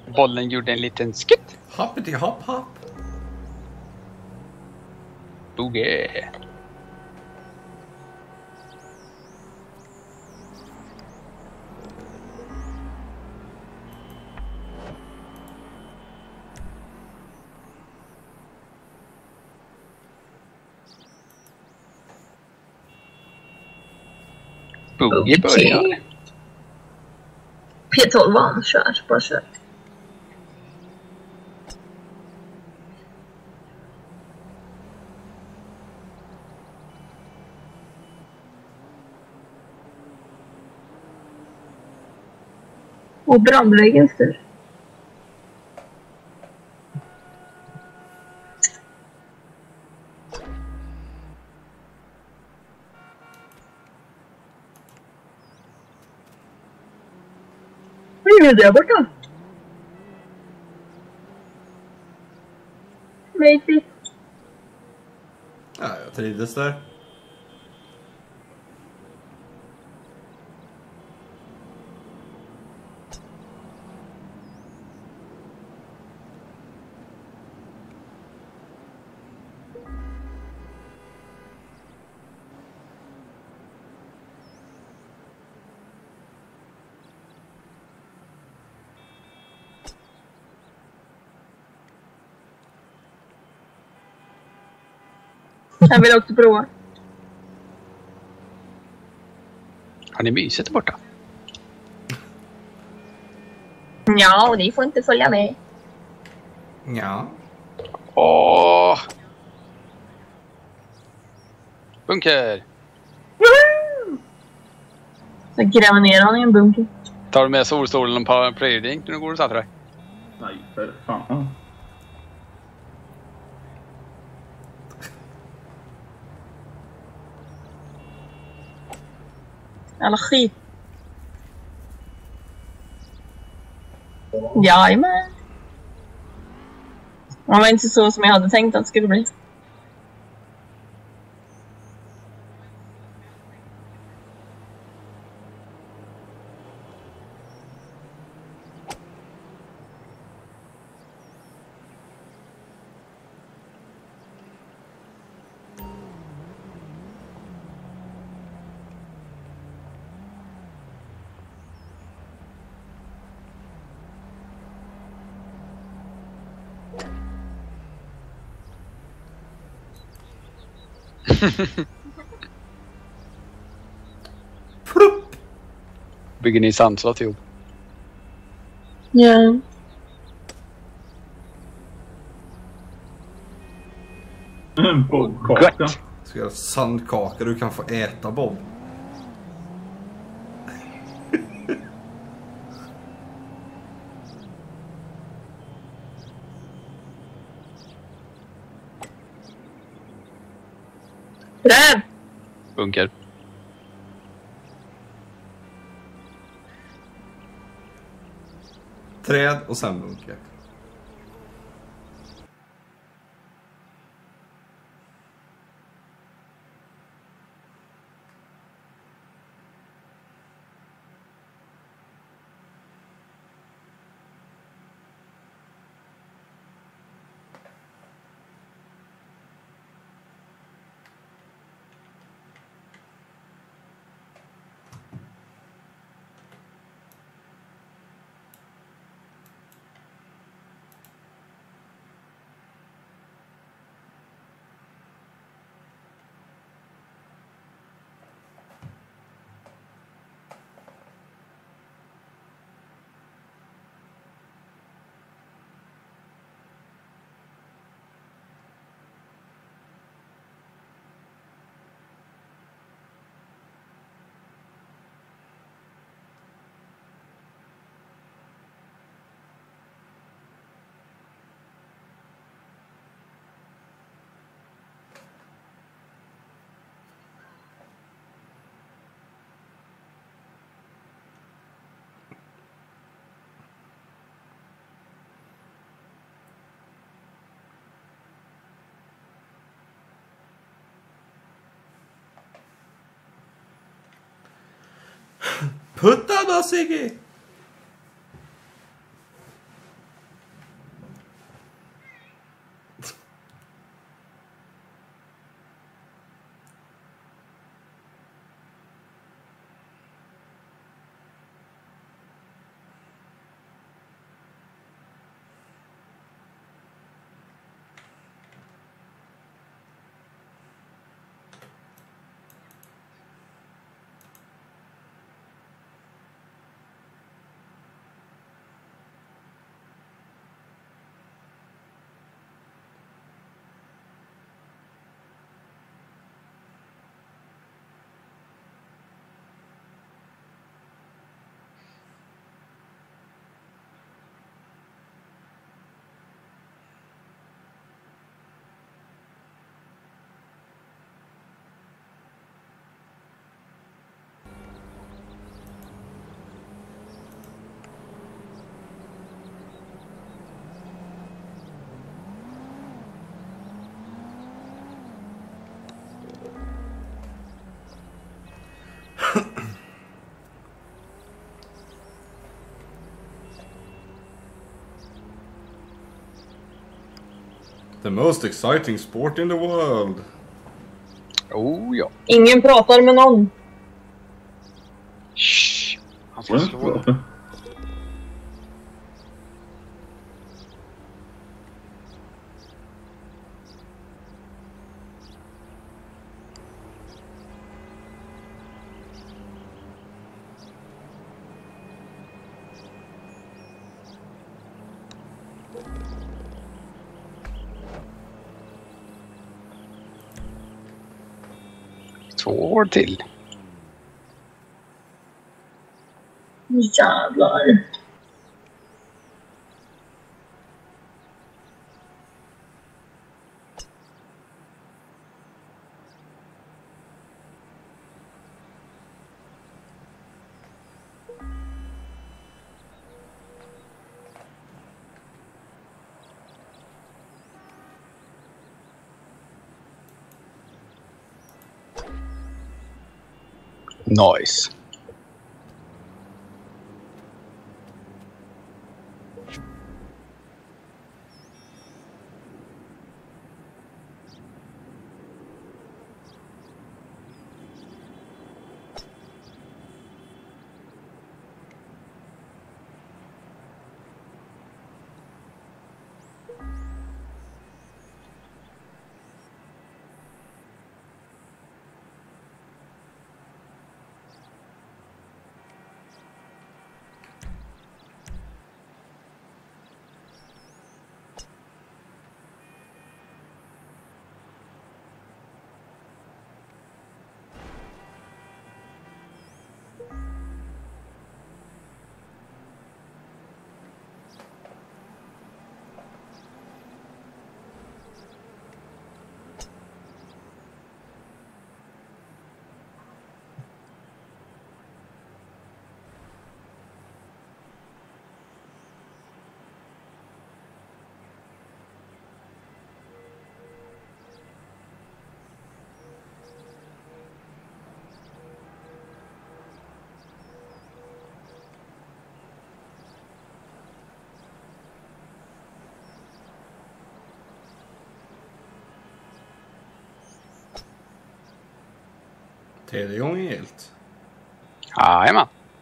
Bollen gjorde en liten skutt. Hoppity hopp hopp. Boogie. Boogie börjar. P12 kör, bara kör. Och brandväggen styr. Vad är det där borta? Matey. Ja, jag trivdes där. Jag vill också prova. Har ni mysigt borta? Ja, och ni får inte följa med. Ja. Åh! Bunker! Så gräver ner han i en bunker. Tar du med solstolen på en playdrink när du går och sätter dig? Nej, för fan. Alla skit. Jajamän. Det var inte så som jag hade tänkt att det skulle bli. Bygger ni sandslott ihop? Ja. Bobkaka. Gött. Ska göra sandkaka du kan få äta, Bob. Träd! Bunker. Träd och sen bunker. Putta då, Sigge! The most exciting sport in the world. Oh ja. Ingen pratar med någon. Shh. Han ska slå. Två år till. Jävlar. Nice. Tredje gången helt. Jajamän.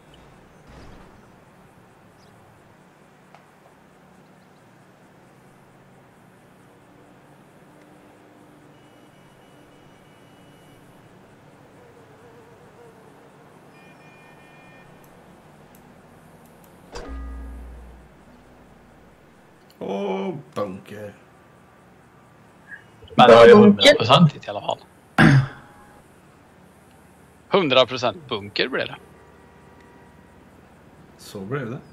Och bunker. Men det var ju Bunker. 100% i alla fall. 100% bunker blev det. Så blev det.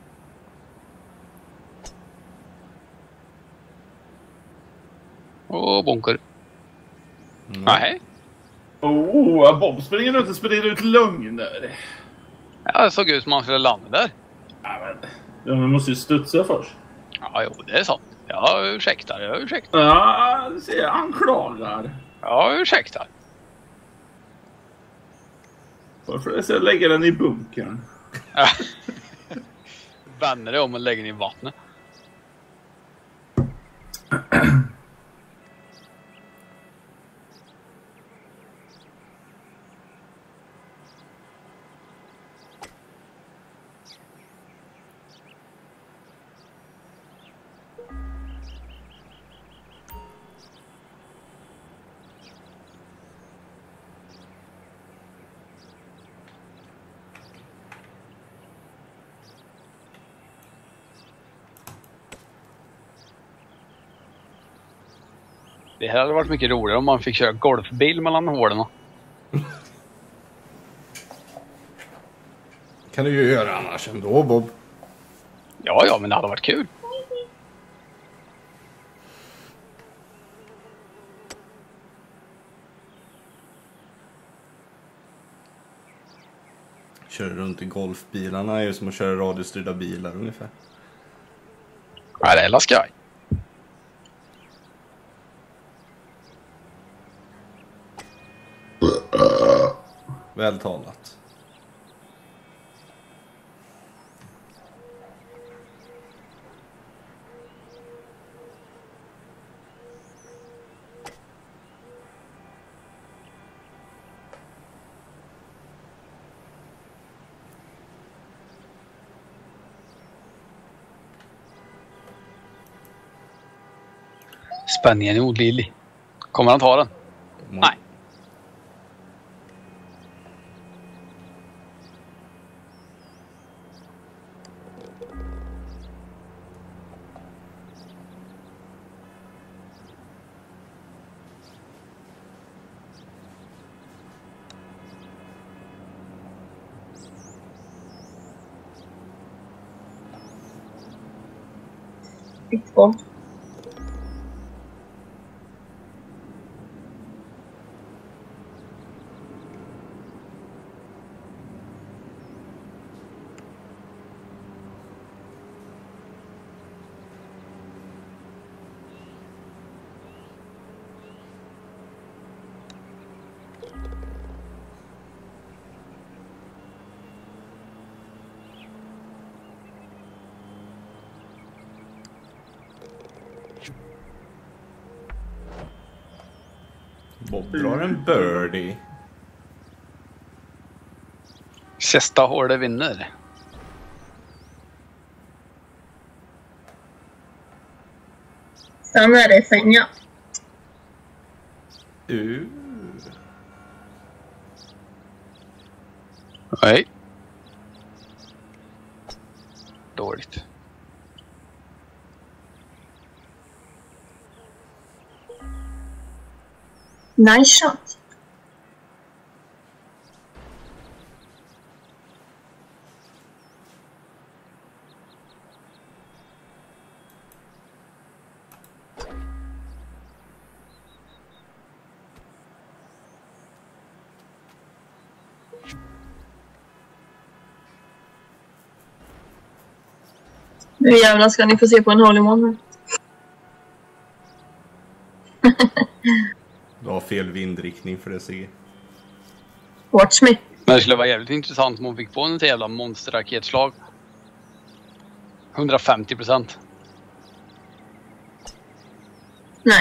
Och bunker. Mm. Nej. Bob springer ut och sprider ut lögner. Ja, det såg ut som man skulle landa där. Ja, man måste ju studsa först. Ja, jo, det är sant. Ja, ursäkta. Ja, du ser, han klagar. Ja, ursäkta. Varför ska jag lägga den i bunkern? Ja. Vänder det om och lägger den i vattnet. Det här hade varit mycket roligare om man fick köra golfbil mellan hålen. Kan du ju göra annars ändå, Bob. Ja, men det hade varit kul. Köra runt i golfbilarna är ju som att köra radiostyrda bilar ungefär. Ja, det är la skoj. Vältalat. Spänningen är olidlig. Kommer han ta den? Nej. Bitboll. Bob drar en birdie. Sista hålet vinner. Sen är det sänga. Nej. Dåligt. Nice shot. Nu jävlar ska ni få se på en hole-in-one. Du har fel vindriktning för det, Sigge. Watch me. Men det skulle vara jävligt intressant om hon fick på en jävla monsterraketslag. 150%. Nej.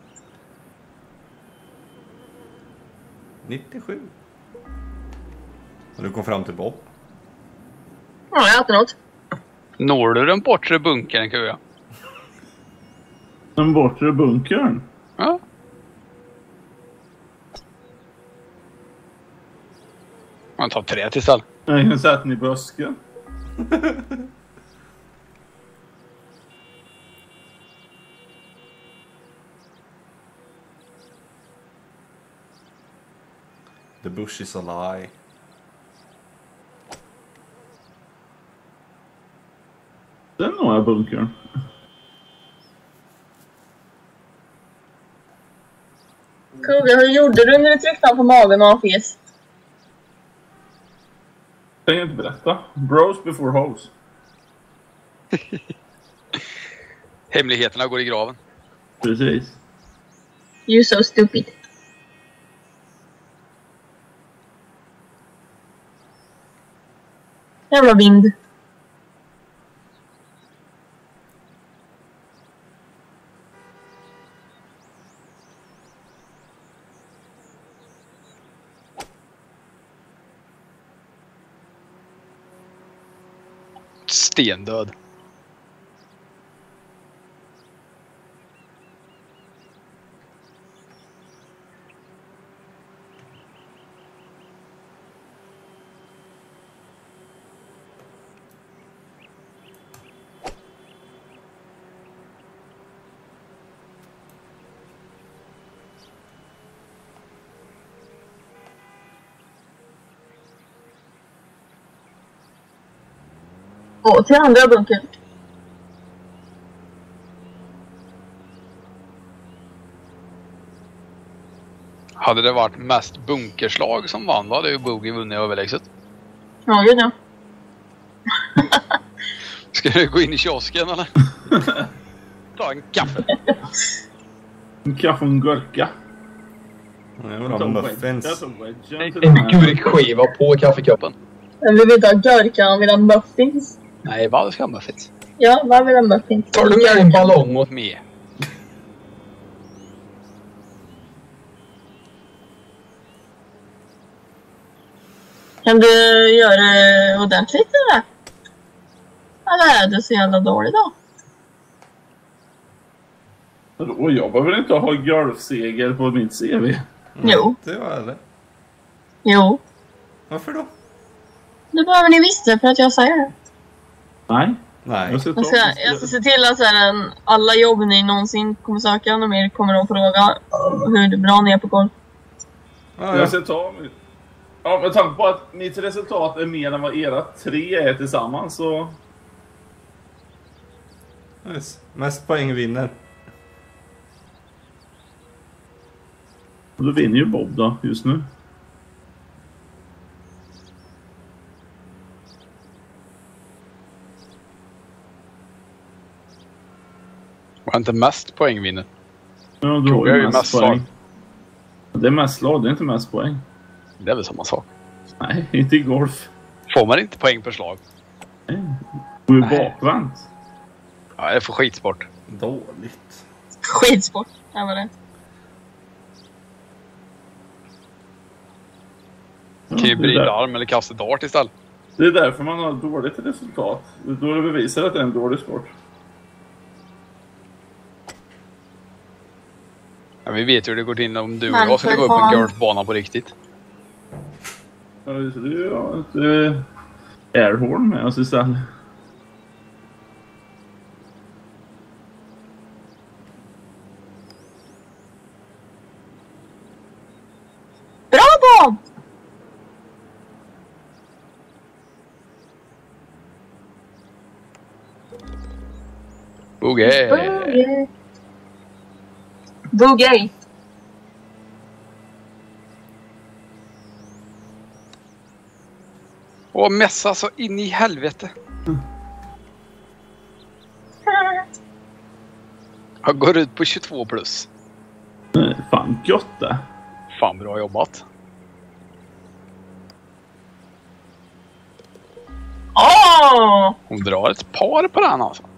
97. Och du kom fram till Bob. Ja, jag äter något. Når du den bortre bunkern, Kuja? Den bortre bunkern? Ja. Man tar 3 till istället. Jag kan sätta den i busken. The bush is a lie. Den når jag bunkern. Kugge, hur gjorde du när du tryckte han på magen och han fes? Jag kan inte berätta. Bros before hoes. Hemligheterna går i graven. Precis. You so stupid. Jävla vind. Stendöd. Och till andra bunkern. Hade det varit mest bunkerslag som vann, då hade ju Boogie vunnit överlägset. Ja, gud ja. Ska du gå in i kiosken eller? Ta en kaffe. En kaffe och en gurka. Jag vill ha muffins. En gurkskiva på kaffekoppen. Jag vill inte ha gurka, han vill ha muffins. Nej, vad ska ha muffins? Ja, vad vill ha muffins? Tar du med en ballong åt mig? Kan du göra det ordentligt eller? Eller är du så jävla dålig då? Och jag behöver inte ha golfseger på mitt CV. Jo. Det var eller? Jo. Varför då? Det behöver ni visste för att jag säger det. Nej. Nej. Jag ska ta... Jag ska se till att så här, alla jobb ni någonsin kommer söka och mer kommer att fråga hur bra ni är på golf. Ja, Jag ska ta... Ja, med tanke på att mitt resultat är mer än vad era 3 är tillsammans så... Yes. Mest poäng vinner. Och då vinner ju Bob då, just nu. Var inte mest poäng vinner? Ja, då Tror jag är är det mest mest poäng. slag. Det är mest slag, det är inte mest poäng. Det är väl samma sak. Nej, inte i golf. Får man inte poäng per slag? Nej. Du är Nej. bakvänt. Ja, det är för skitsport. Dåligt. Skitsport. Det var det. Kan ju det är vrida där- arm eller kasta dart istället. Det är därför man har dåligt resultat. Då är det bevisar att det är en dålig sport. Ja, vi vet ju hur det går till om du och Men jag skulle gå upp på för en fan. golfbana på riktigt. Ja, så det är ju ett airhorn med oss istället. Bra Bob! Boogie! Boogie. Boogie. Och mässa så in i helvete. Jag går ut på 22 plus. Fan gött det. Fan bra jobbat. Åh! Hon drar ett par på den alltså.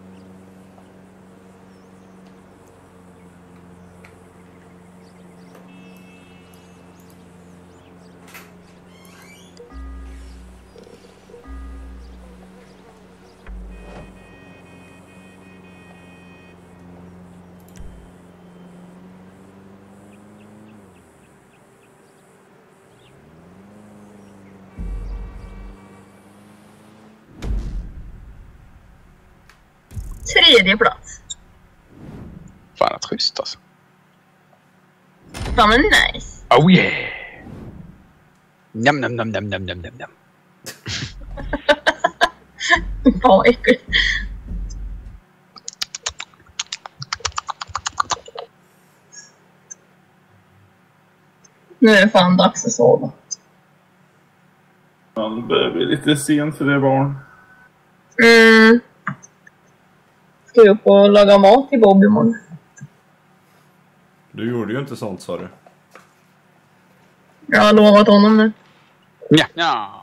Tredje plats. Fan att schysst alltså. Fan men nice. Oh yeah! Njam, njam, njam, njam, njam, njam, njam. Vad äckligt. Nu är det fan dags att sova. Ja, det börjar bli lite sent för det barn. Ska jag upp och laga mat till Bob imorgon? Du gjorde ju inte sånt, sa du. Jag har lovat honom nu. Ja, ja.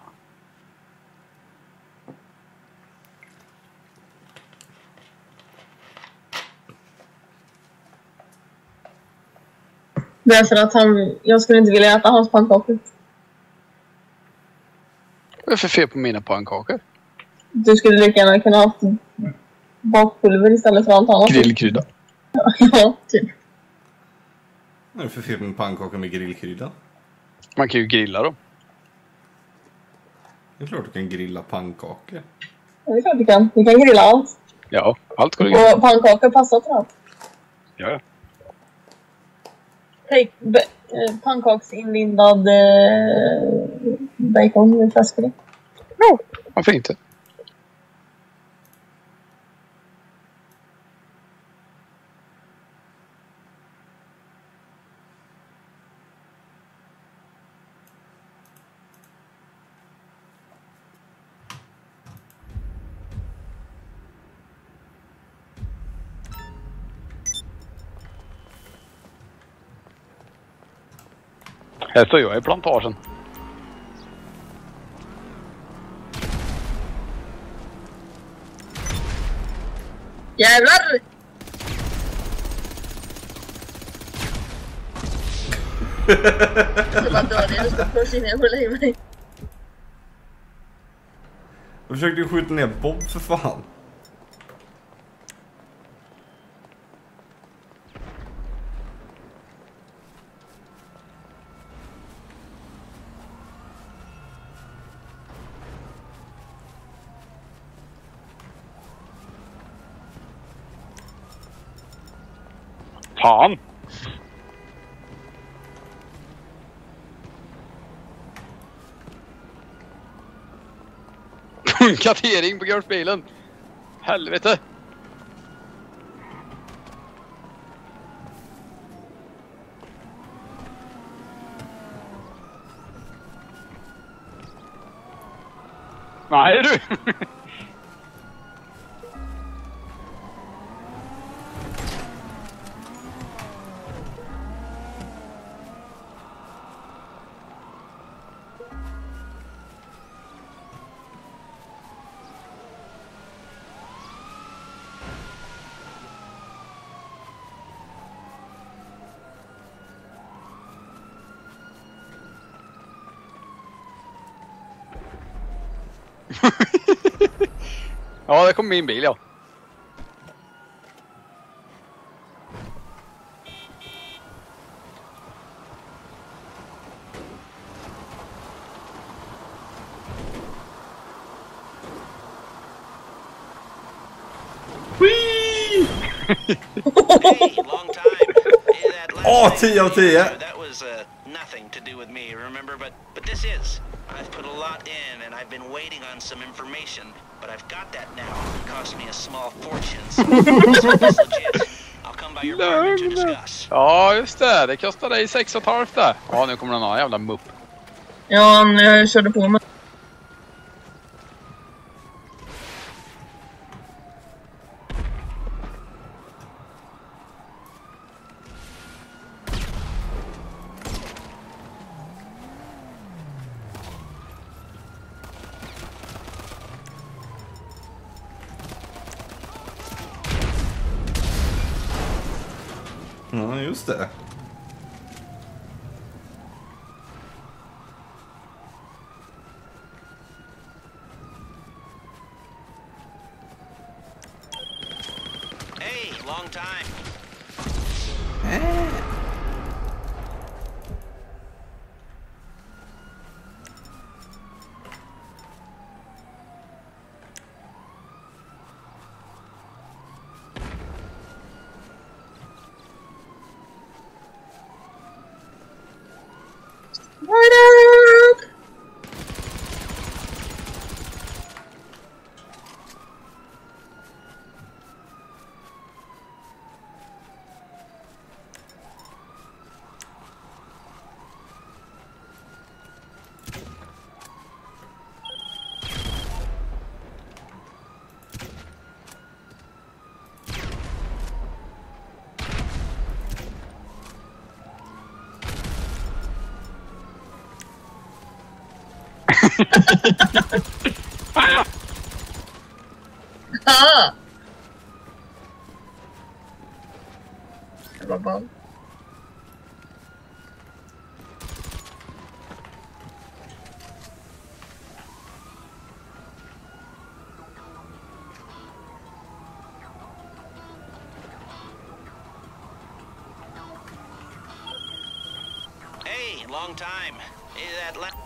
Därför att jag skulle inte vilja äta hans pannkakor. Vad är det för fel på mina pannkakor? Du skulle lika gärna kunna ha haft bakpulver istället för allt annat. Grillkrydda. Ja, typ. Vad är det för fel med pannkakor med grillkrydda? Man kan ju grilla dem. Det är klart du kan grilla pannkakor. Ja, det är klart du kan. Du kan grilla allt. Ja, allt går att grilla. Och pannkakor passar till allt. Ja, ja. Pannkaksinlindad bacon med fläskring. Ja, varför inte? Här står jag i plantagen. Jävlar! Det var dåligt. Jag ska först innan jag får lägga mig. Jag försökte ju skjuta ner Bob för fan. Fan! Punktering på golfbilen. Helvete. Nej du. Ja, det kommer min bil, ja. Whee! Hey, long time. Hey, that last Åh, night 10 av 10. That was nothing to do with me, remember? But this is. I've put a lot in, and I've been waiting on some information. But I've got that now. It cost me a small fortune, so this is legit. I'll come by your apartment to discuss. Ja, just det. Det kostar dig 6,5 där. Ja, nu kommer den här jävla mupp. Ja, jag körde på mig. Ja, just det. Hey, long time. Right up! Ah! Det var ball. Hey, long time. Hey, that last...